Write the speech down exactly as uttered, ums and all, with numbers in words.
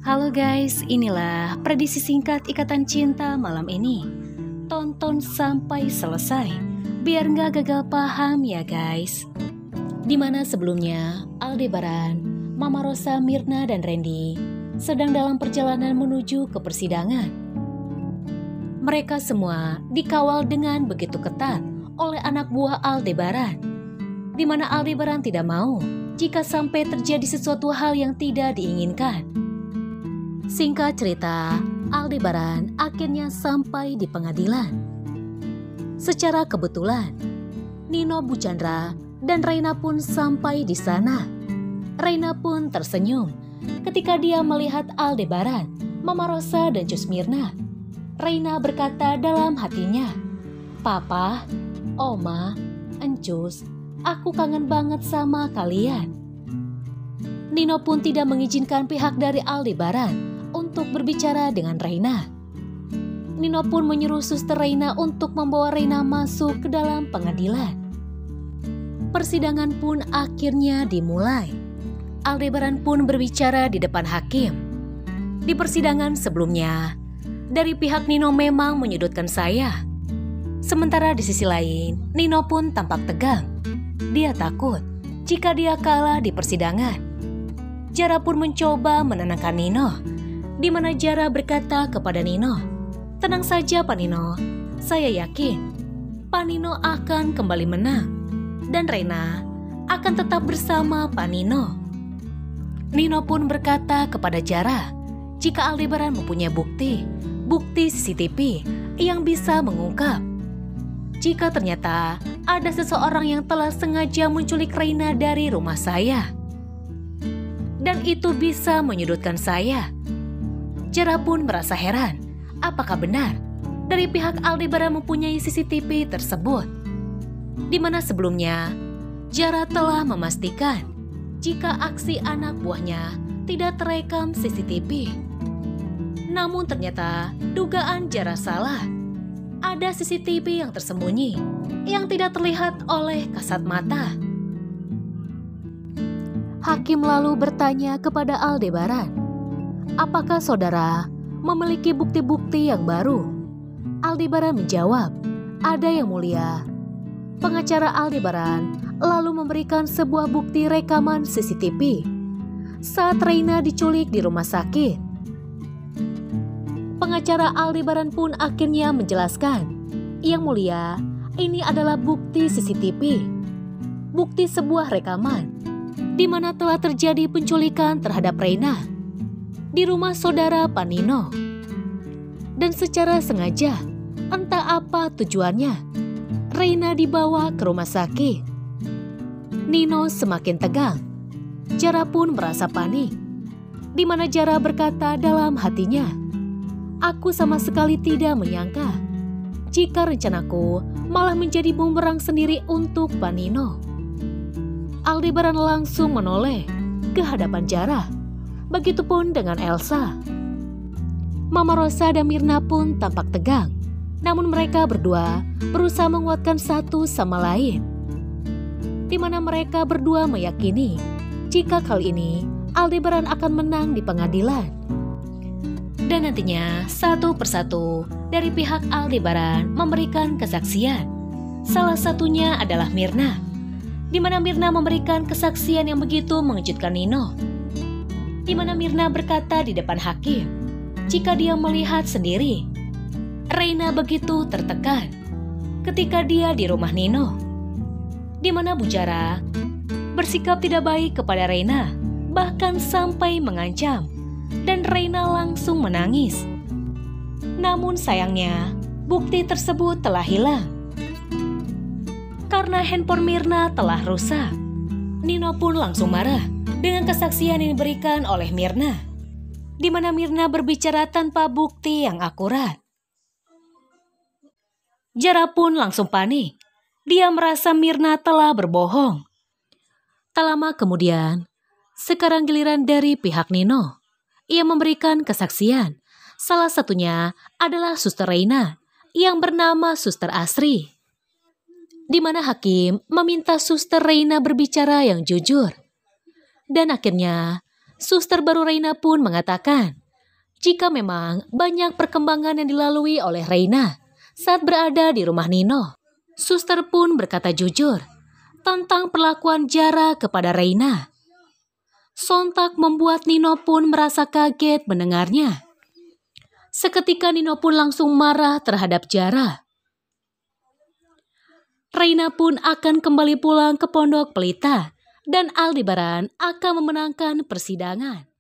Halo guys, inilah prediksi singkat Ikatan Cinta malam ini. Tonton sampai selesai, biar nggak gagal paham ya guys. Dimana sebelumnya Aldebaran, Mama Rosa, Mirna, dan Randy sedang dalam perjalanan menuju ke persidangan. Mereka semua dikawal dengan begitu ketat oleh anak buah Aldebaran, dimana Aldebaran tidak mau jika sampai terjadi sesuatu hal yang tidak diinginkan. Singkat cerita, Aldebaran akhirnya sampai di pengadilan. Secara kebetulan, Nino Bu Chandra dan Reina pun sampai di sana. Reina pun tersenyum ketika dia melihat Aldebaran, Mama Rosa, dan Cus Mirna. Reina berkata dalam hatinya, "Papa, Oma, Encus, aku kangen banget sama kalian." Nino pun tidak mengizinkan pihak dari Aldebaran untuk berbicara dengan Reina. Nino pun menyuruh suster Reina untuk membawa Reina masuk ke dalam pengadilan. Persidangan pun akhirnya dimulai. Aldebaran pun berbicara di depan hakim. Di persidangan sebelumnya, dari pihak Nino memang menyudutkan saya. Sementara di sisi lain, Nino pun tampak tegang. Dia takut jika dia kalah di persidangan. Jara pun mencoba menenangkan Nino, di mana Jara berkata kepada Nino, "Tenang saja Pak Nino, saya yakin Pak Nino akan kembali menang dan Reina akan tetap bersama Pak Nino." Nino pun berkata kepada Jara, jika Aldebaran mempunyai bukti, bukti C C T V yang bisa mengungkap jika ternyata ada seseorang yang telah sengaja menculik Reina dari rumah saya, dan itu bisa menyudutkan saya. Jara pun merasa heran, apakah benar dari pihak Aldebaran mempunyai C C T V tersebut? Di mana sebelumnya, Jara telah memastikan jika aksi anak buahnya tidak terekam C C T V. Namun ternyata dugaan Jara salah. Ada C C T V yang tersembunyi, yang tidak terlihat oleh kasat mata. Hakim lalu bertanya kepada Aldebaran, "Apakah saudara memiliki bukti-bukti yang baru?" Aldebaran menjawab, "Ada yang mulia." Pengacara Aldebaran lalu memberikan sebuah bukti rekaman C C T V saat Reina diculik di rumah sakit. Pengacara Aldebaran pun akhirnya menjelaskan, "Yang mulia, ini adalah bukti C C T V, bukti sebuah rekaman di mana telah terjadi penculikan terhadap Reina di rumah saudara Pak Nino. Dan secara sengaja, entah apa tujuannya, Reina dibawa ke rumah sakit." Nino semakin tegang. Jara pun merasa panik, di mana Jara berkata dalam hatinya, "Aku sama sekali tidak menyangka jika rencanaku malah menjadi bumerang sendiri untuk Pak Nino." Aldebaran langsung menoleh ke hadapan Jara. Begitupun dengan Elsa. Mama Rosa dan Mirna pun tampak tegang. Namun mereka berdua berusaha menguatkan satu sama lain, di mana mereka berdua meyakini jika kali ini Aldebaran akan menang di pengadilan. Dan nantinya satu persatu dari pihak Aldebaran memberikan kesaksian. Salah satunya adalah Mirna, di mana Mirna memberikan kesaksian yang begitu mengejutkan Nino. Di mana Mirna berkata di depan hakim jika dia melihat sendiri Reina begitu tertekan ketika dia di rumah Nino, di mana Bu Jara bersikap tidak baik kepada Reina, bahkan sampai mengancam, dan Reina langsung menangis. Namun sayangnya bukti tersebut telah hilang karena handphone Mirna telah rusak. Nino pun langsung marah dengan kesaksian yang diberikan oleh Mirna, di mana Mirna berbicara tanpa bukti yang akurat. Jara pun langsung panik. Dia merasa Mirna telah berbohong. Tak lama kemudian, sekarang giliran dari pihak Nino. Ia memberikan kesaksian. Salah satunya adalah Suster Reina yang bernama Suster Asri, di mana hakim meminta Suster Reina berbicara yang jujur. Dan akhirnya Suster baru Reina pun mengatakan, jika memang banyak perkembangan yang dilalui oleh Reina saat berada di rumah Nino, suster pun berkata jujur tentang perlakuan Jara kepada Reina. Sontak membuat Nino pun merasa kaget mendengarnya. Seketika Nino pun langsung marah terhadap Jara. Reina pun akan kembali pulang ke Pondok Pelita dan Aldebaran akan memenangkan persidangan.